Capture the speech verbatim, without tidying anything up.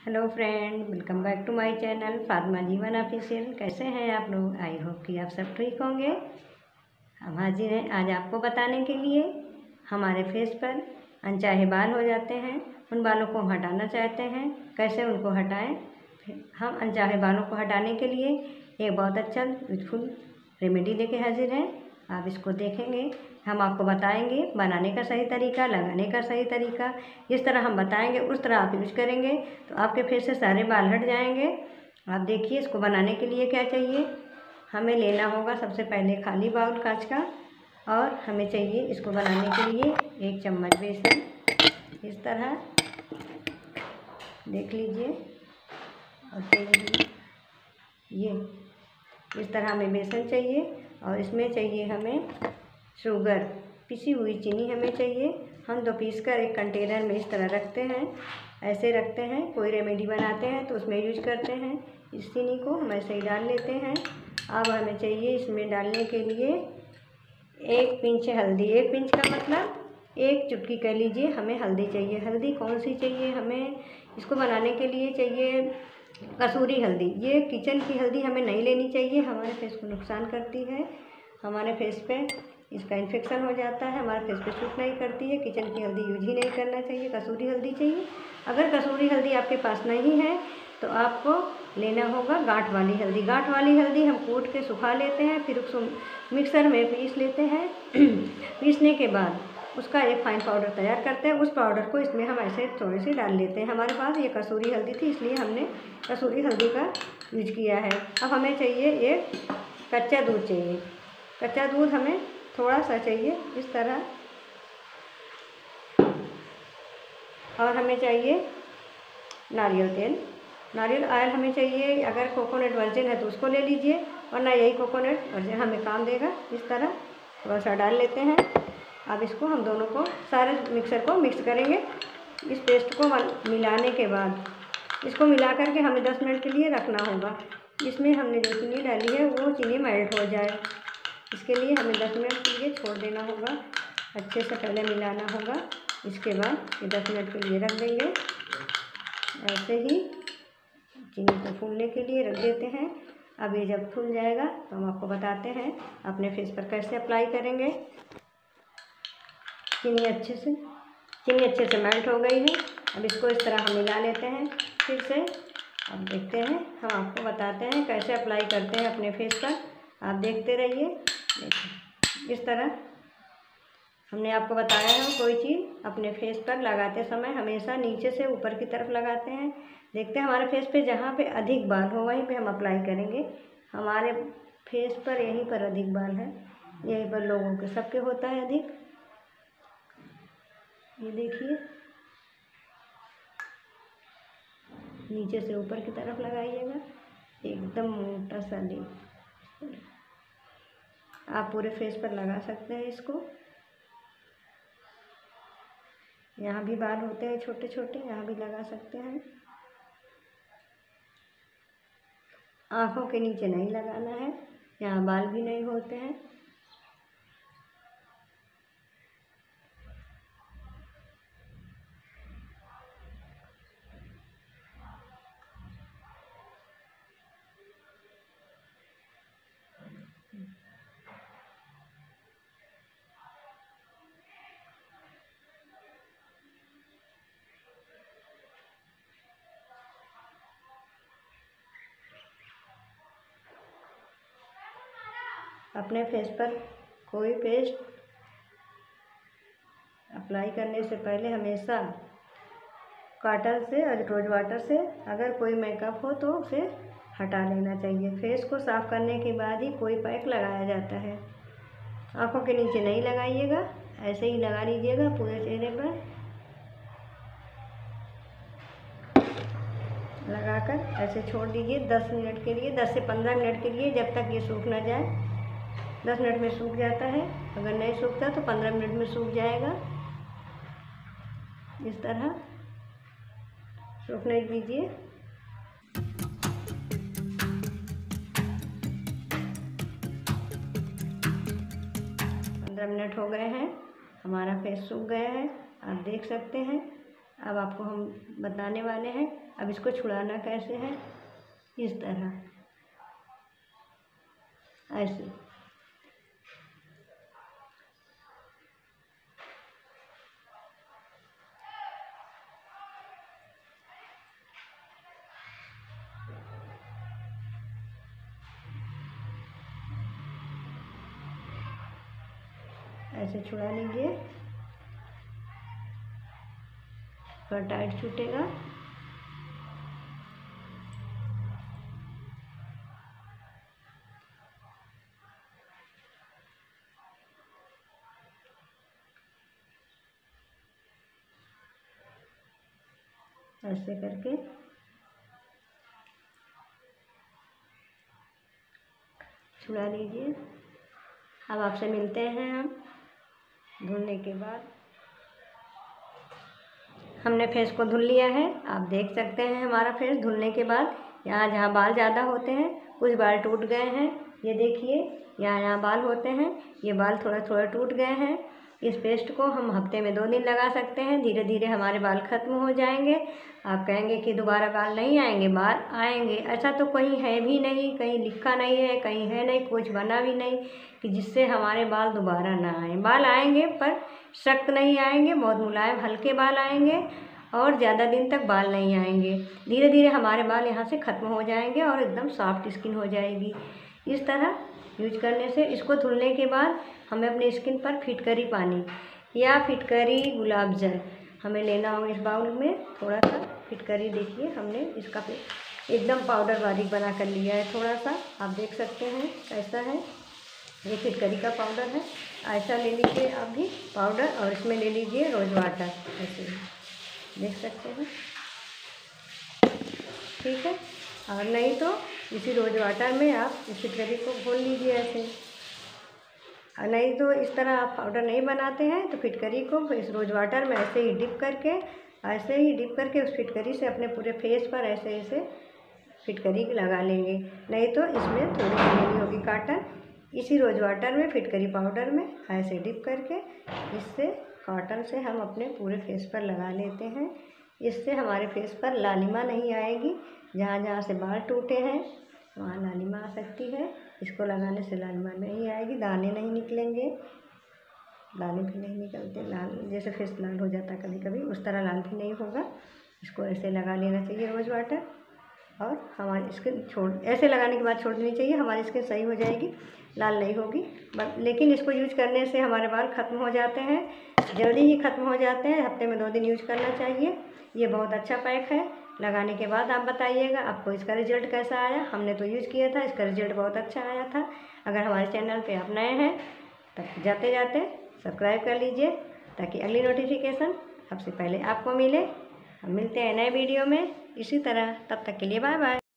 Hello friend, welcome back to my channel Fatima Jeevan official. कैसे हैं आप लोग? आई होप कि आप सब ठीक होंगे। हम हाजिर हैं आज आपको बताने के लिए हमारे फेस पर अनचाहे बाल हो जाते हैं, उन बालों को हम हटाना चाहते हैं, कैसे उनको हटाएं। हम अनचाहे बालों को हटाने के लिए एक बहुत अच्छा यूजफुल रेमेडी लेके हाजिर हैं। आप इसको देखेंगे, हम आपको बताएंगे बनाने का सही तरीका, लगाने का सही तरीका। जिस तरह हम बताएंगे उस तरह आप यूज करेंगे तो आपके फेस से सारे बाल हट जाएंगे। आप देखिए इसको बनाने के लिए क्या चाहिए। हमें लेना होगा सबसे पहले खाली बाउल कांच का, और हमें चाहिए इसको बनाने के लिए एक चम्मच बेसन। इस तरह देख लीजिए, और तेल ये इस तरह हमें बेसन चाहिए, और इसमें चाहिए हमें शुगर, पिसी हुई चीनी हमें चाहिए। हम दो पीस कर एक कंटेनर में इस तरह रखते हैं, ऐसे रखते हैं। कोई रेमेडी बनाते हैं तो उसमें यूज करते हैं। इस चीनी को हम ऐसे ही डाल लेते हैं। अब हमें चाहिए इसमें डालने के लिए एक पिंच हल्दी। एक पिंच का मतलब एक चुटकी कह लीजिए, हमें हल्दी चाहिए। हल्दी कौन सी चाहिए हमें? इसको बनाने के लिए चाहिए कसूरी हल्दी। ये किचन की हल्दी हमें नहीं लेनी चाहिए, हमारे फेस को नुकसान करती है। हमारे फेस पे इसका इन्फेक्शन हो जाता है, हमारे फेस पे सूट नहीं करती है। किचन की हल्दी यूज ही नहीं करना चाहिए, कसूरी हल्दी चाहिए। अगर कसूरी हल्दी आपके पास नहीं है तो आपको लेना होगा गांठ वाली हल्दी। गांठ वाली हल्दी हम कूट के सुखा लेते हैं, फिर उसको मिक्सर में पीस लेते हैं। पीसने के बाद उसका एक फाइन पाउडर तैयार करते हैं। उस पाउडर को इसमें हम ऐसे थोड़े से डाल लेते हैं। हमारे पास ये कसूरी हल्दी थी, इसलिए हमने कसूरी हल्दी का यूज किया है। अब हमें चाहिए एक कच्चा दूध चाहिए। कच्चा दूध हमें थोड़ा सा चाहिए इस तरह, और हमें चाहिए नारियल तेल। नारियल ऑयल हमें चाहिए। अगर कोकोनट वर्जिन है तो उसको ले लीजिए, वरना यही कोकोनट वर्जिन हमें काम देगा। इस तरह थोड़ा सा डाल लेते हैं। अब इसको हम दोनों को सारे मिक्सर को मिक्स करेंगे। इस पेस्ट को मिलाने के बाद इसको मिला करके हमें दस मिनट के लिए रखना होगा। इसमें हमने जो चीनी डाली है वो चीनी मेल्ट हो जाए, इसके लिए हमें दस मिनट के लिए छोड़ देना होगा। अच्छे से पहले मिलाना होगा, इसके बाद ये दस मिनट के लिए रख देंगे। ऐसे ही चीनी को फूलने के लिए रख देते हैं। अब ये जब फूल जाएगा तो हम आपको बताते हैं अपने फेस पर कैसे अप्लाई करेंगे। चीनी अच्छे से चीनी अच्छे से मेल्ट हो गई है। अब इसको इस तरह हम मिला लेते हैं फिर से। अब देखते हैं, हम आपको बताते हैं कैसे अप्लाई करते हैं अपने फेस पर। आप देखते रहिए। देखिए इस तरह हमने आपको बताया है, कोई चीज़ अपने फेस पर लगाते समय हमेशा नीचे से ऊपर की तरफ लगाते हैं। देखते हैं हमारे फेस पे जहाँ पे अधिक बाल हो वहीं पे हम अप्लाई करेंगे। हमारे फेस पर यहीं पर अधिक बाल है, यहीं पर लोगों के सबके होता है अधिक। ये देखिए, नीचे से ऊपर की तरफ लगाइएगा, एकदम मोटा सा लेप आप पूरे फेस पर लगा सकते हैं इसको। यहाँ भी बाल होते हैं छोटे छोटे, यहाँ भी लगा सकते हैं। आँखों के नीचे नहीं लगाना है, यहाँ बाल भी नहीं होते हैं। अपने फेस पर कोई पेस्ट अप्लाई करने से पहले हमेशा कॉटन से और रोज वाटर से अगर कोई मेकअप हो तो उसे हटा लेना चाहिए। फेस को साफ़ करने के बाद ही कोई पैक लगाया जाता है। आँखों के नीचे नहीं लगाइएगा, ऐसे ही लगा लीजिएगा पूरे चेहरे पर। लगाकर ऐसे छोड़ दीजिए दस मिनट के लिए, दस से पंद्रह मिनट के लिए, जब तक ये सूख ना जाए। दस मिनट में सूख जाता है, अगर नहीं सूखता तो पंद्रह मिनट में सूख जाएगा। इस तरह सूखने दीजिए। पंद्रह मिनट हो गए हैं, हमारा फेस सूख गया है, आप देख सकते हैं। अब आपको हम बताने वाले हैं। अब इसको छुड़ाना कैसे है, इस तरह ऐसे। ऐसे छुड़ा लीजिए, थोड़ा टाइट छूटेगा। ऐसे करके छुड़ा लीजिए। अब आपसे मिलते हैं हम धुलने के बाद। हमने फेस को धुल लिया है। आप देख सकते हैं हमारा फेस धुलने के बाद यहाँ जहाँ बाल ज़्यादा होते हैं, कुछ बाल टूट गए हैं। ये देखिए, यहाँ यहाँ बाल होते हैं, ये बाल थोड़ा थोड़ा टूट गए हैं। इस पेस्ट को हम हफ्ते में दो दिन लगा सकते हैं। धीरे धीरे हमारे बाल ख़त्म हो जाएंगे। आप कहेंगे कि दोबारा बाल नहीं आएंगे, बाल आएंगे। ऐसा तो कहीं है भी नहीं, कहीं लिखा नहीं है, कहीं है नहीं, कुछ बना भी नहीं कि जिससे हमारे बाल दोबारा ना आए। बाल आएंगे पर सख्त नहीं आएंगे, बहुत मुलायम हल्के बाल आएंगे और ज़्यादा दिन तक बाल नहीं आएंगे। धीरे धीरे हमारे बाल यहाँ से ख़त्म हो जाएंगे और एकदम सॉफ्ट स्किन हो जाएगी। इस तरह यूज करने से इसको धुलने के बाद हमें अपने स्किन पर फिटकरी पानी या फिटकरी गुलाब जल हमें लेना होगा। इस बाउल में थोड़ा सा फिटकरी, देखिए हमने इसका एकदम पाउडर बारीक बना कर लिया है। थोड़ा सा आप देख सकते हैं कैसा है, ये फिटकरी का पाउडर है। ऐसा ले लीजिए आप भी पाउडर, और इसमें ले लीजिए रोज़ वाटर, ऐसे देख सकते हैं, ठीक है। और नहीं तो इसी रोज़ वाटर में आप इस फिटकरी को घोल लीजिए ऐसे। और नहीं तो इस तरह आप पाउडर नहीं बनाते हैं तो फिटकरी को इस रोज़ वाटर में ऐसे ही डिप करके ऐसे ही डिप करके उस फिटकरी से अपने पूरे फेस पर ऐसे ऐसे फिटकरी लगा लेंगे। नहीं तो इसमें थोड़ी सी लेनी होगी कॉटन, इसी रोज़ वाटर में फिटकरी पाउडर में ऐसे डिप करके इससे कॉटन से हम अपने पूरे फेस पर लगा लेते हैं। इससे हमारे फेस पर लालिमा नहीं आएगी। जहाँ जहाँ से बाल टूटे हैं वहाँ लालिमा आ सकती है। इसको लगाने से लालिमा नहीं आएगी, दाने नहीं निकलेंगे, दाने भी नहीं निकलते, लाल जैसे फेस लाल हो जाता है कभी कभी, उस तरह लाल भी नहीं होगा। इसको ऐसे लगा लेना चाहिए रोज़ वाटर, और हमारी स्किन छोड़ ऐसे लगाने के बाद छोड़ देनी चाहिए। हमारी स्किन सही हो जाएगी, लाल नहीं होगी। लेकिन इसको यूज करने से हमारे बाल ख़त्म हो जाते हैं, जल्दी ही ख़त्म हो जाते हैं। हफ्ते में दो दिन यूज करना चाहिए। ये बहुत अच्छा पैक है। लगाने के बाद आप बताइएगा आपको इसका रिजल्ट कैसा आया। हमने तो यूज़ किया था, इसका रिजल्ट बहुत अच्छा आया था। अगर हमारे चैनल पे आप नए हैं तो जाते जाते सब्सक्राइब कर लीजिए ताकि अगली नोटिफिकेशन सबसे पहले आपको मिले। हम मिलते हैं नए वीडियो में इसी तरह, तब तक के लिए बाय बाय।